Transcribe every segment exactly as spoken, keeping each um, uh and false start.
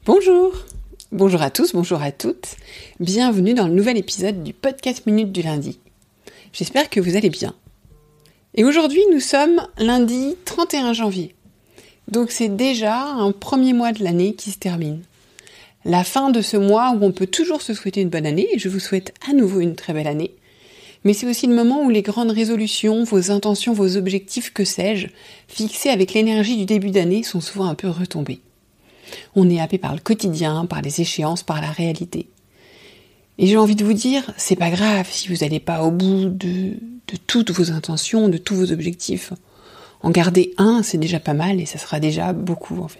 Bonjour, bonjour à tous, bonjour à toutes, bienvenue dans le nouvel épisode du podcast Minute du lundi. J'espère que vous allez bien. Et aujourd'hui nous sommes lundi trente et un janvier, donc c'est déjà un premier mois de l'année qui se termine. La fin de ce mois où on peut toujours se souhaiter une bonne année, et je vous souhaite à nouveau une très belle année, mais c'est aussi le moment où les grandes résolutions, vos intentions, vos objectifs, que sais-je, fixés avec l'énergie du début d'année sont souvent un peu retombés. On est happé par le quotidien, par les échéances, par la réalité. Et j'ai envie de vous dire, c'est pas grave si vous n'allez pas au bout de, de toutes vos intentions, de tous vos objectifs. En garder un, c'est déjà pas mal et ça sera déjà beaucoup en fait.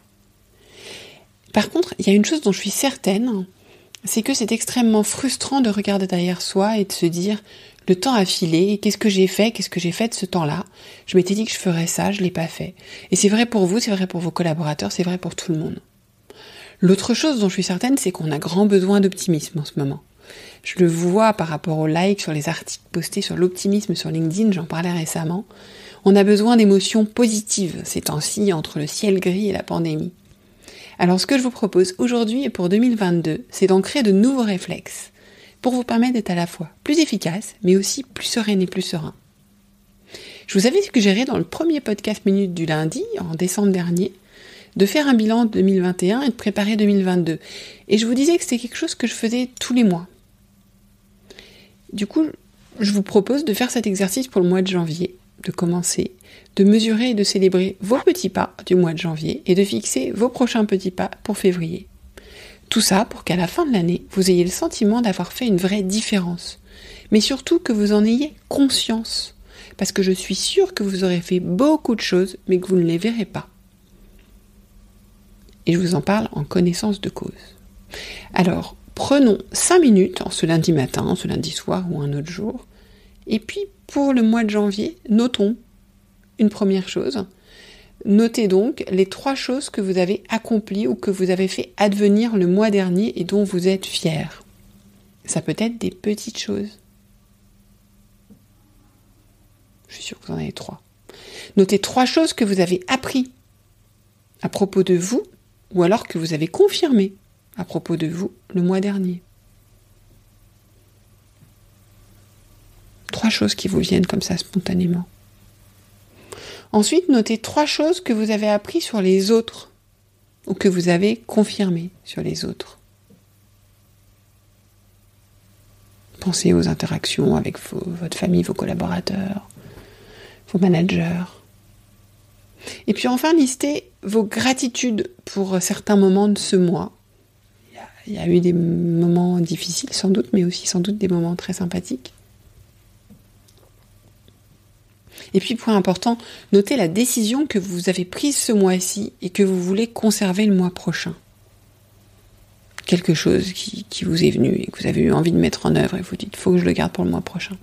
Par contre, il y a une chose dont je suis certaine, c'est que c'est extrêmement frustrant de regarder derrière soi et de se dire le temps a filé, qu'est-ce que j'ai fait, qu'est-ce que j'ai fait de ce temps-là ? Je m'étais dit que je ferais ça, je l'ai pas fait. Et c'est vrai pour vous, c'est vrai pour vos collaborateurs, c'est vrai pour tout le monde. L'autre chose dont je suis certaine, c'est qu'on a grand besoin d'optimisme en ce moment. Je le vois par rapport aux likes sur les articles postés sur l'optimisme sur LinkedIn, j'en parlais récemment. On a besoin d'émotions positives ces temps-ci entre le ciel gris et la pandémie. Alors ce que je vous propose aujourd'hui et pour deux mille vingt-deux, c'est d'ancrer de nouveaux réflexes pour vous permettre d'être à la fois plus efficace, mais aussi plus sereine et plus serein. Je vous avais suggéré dans le premier podcast Minute du lundi, en décembre dernier, de faire un bilan de deux mille vingt et un et de préparer deux mille vingt-deux. Et je vous disais que c'était quelque chose que je faisais tous les mois. Du coup, je vous propose de faire cet exercice pour le mois de janvier, de commencer, de mesurer et de célébrer vos petits pas du mois de janvier et de fixer vos prochains petits pas pour février. Tout ça pour qu'à la fin de l'année, vous ayez le sentiment d'avoir fait une vraie différence. Mais surtout que vous en ayez conscience. Parce que je suis sûre que vous aurez fait beaucoup de choses, mais que vous ne les verrez pas. Et je vous en parle en connaissance de cause. Alors, prenons cinq minutes, en ce lundi matin, ce lundi soir ou un autre jour. Et puis, pour le mois de janvier, notons une première chose. Notez donc les trois choses que vous avez accomplies ou que vous avez fait advenir le mois dernier et dont vous êtes fiers. Ça peut être des petites choses. Je suis sûre que vous en avez trois. Notez trois choses que vous avez appris à propos de vous ou alors que vous avez confirmé à propos de vous le mois dernier. Trois choses qui vous viennent comme ça spontanément. Ensuite, notez trois choses que vous avez appris sur les autres ou que vous avez confirmées sur les autres. Pensez aux interactions avec vos, votre famille, vos collaborateurs, vos managers. Et puis enfin, listez vos gratitudes pour certains moments de ce mois. Il y a, il y a eu des moments difficiles sans doute, mais aussi sans doute des moments très sympathiques. Et puis, point important, notez la décision que vous avez prise ce mois-ci et que vous voulez conserver le mois prochain. Quelque chose qui, qui vous est venu et que vous avez eu envie de mettre en œuvre et vous dites, il faut que je le garde pour le mois prochain.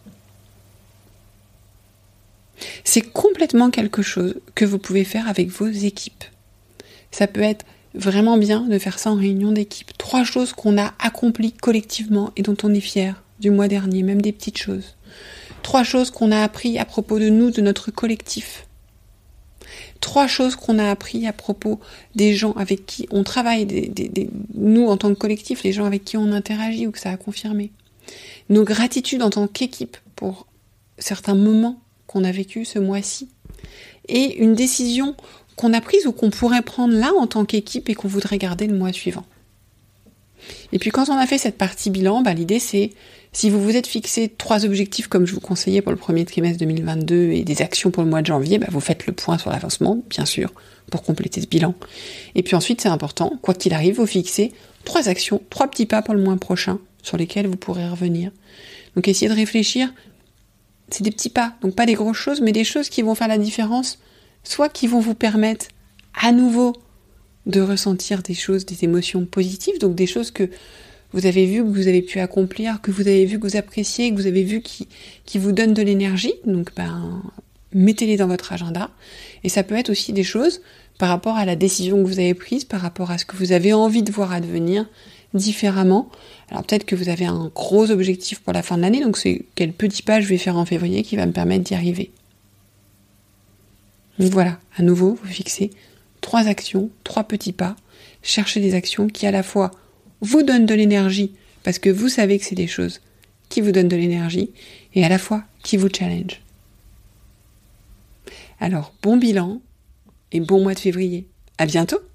C'est complètement quelque chose que vous pouvez faire avec vos équipes. Ça peut être vraiment bien de faire ça en réunion d'équipe. Trois choses qu'on a accomplies collectivement et dont on est fier du mois dernier, même des petites choses. Trois choses qu'on a appris à propos de nous, de notre collectif. Trois choses qu'on a appris à propos des gens avec qui on travaille, des, des, des, nous en tant que collectif, les gens avec qui on interagit ou que ça a confirmé. Nos gratitudes en tant qu'équipe pour certains moments qu'on a vécu ce mois-ci. Et une décision qu'on a prise ou qu'on pourrait prendre là en tant qu'équipe et qu'on voudrait garder le mois suivant. Et puis quand on a fait cette partie bilan, bah, l'idée c'est, si vous vous êtes fixé trois objectifs comme je vous conseillais pour le premier trimestre deux mille vingt-deux et des actions pour le mois de janvier, bah, vous faites le point sur l'avancement, bien sûr, pour compléter ce bilan. Et puis ensuite c'est important, quoi qu'il arrive, vous fixez trois actions, trois petits pas pour le mois prochain sur lesquels vous pourrez revenir. Donc essayez de réfléchir, c'est des petits pas, donc pas des grosses choses, mais des choses qui vont faire la différence, soit qui vont vous permettre à nouveau de ressentir des choses, des émotions positives, donc des choses que vous avez vues, que vous avez pu accomplir, que vous avez vu, que vous appréciez, que vous avez vu qui, qui vous donnent de l'énergie, donc ben, mettez-les dans votre agenda. Et ça peut être aussi des choses par rapport à la décision que vous avez prise, par rapport à ce que vous avez envie de voir advenir différemment. Alors peut-être que vous avez un gros objectif pour la fin de l'année, donc c'est quel petit pas je vais faire en février qui va me permettre d'y arriver. Donc voilà, à nouveau, vous fixez trois actions, trois petits pas. Cherchez des actions qui à la fois vous donnent de l'énergie, parce que vous savez que c'est des choses qui vous donnent de l'énergie, et à la fois qui vous challenge. Alors, bon bilan et bon mois de février. À bientôt!